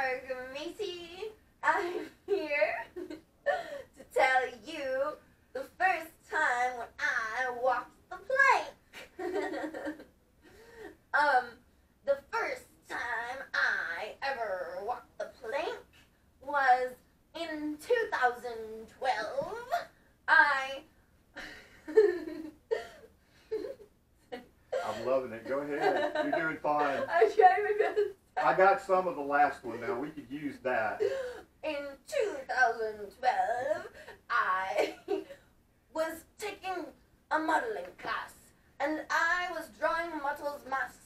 matey. I'm here to tell you the first time when I walked the plank. The first time I ever walked the plank was in 2012. I'm loving it. Go ahead. You're doing fine. I'm trying my best. I got some of the last one now. We could use that. In 2012, I was taking a modeling class, and I was drawing models' masks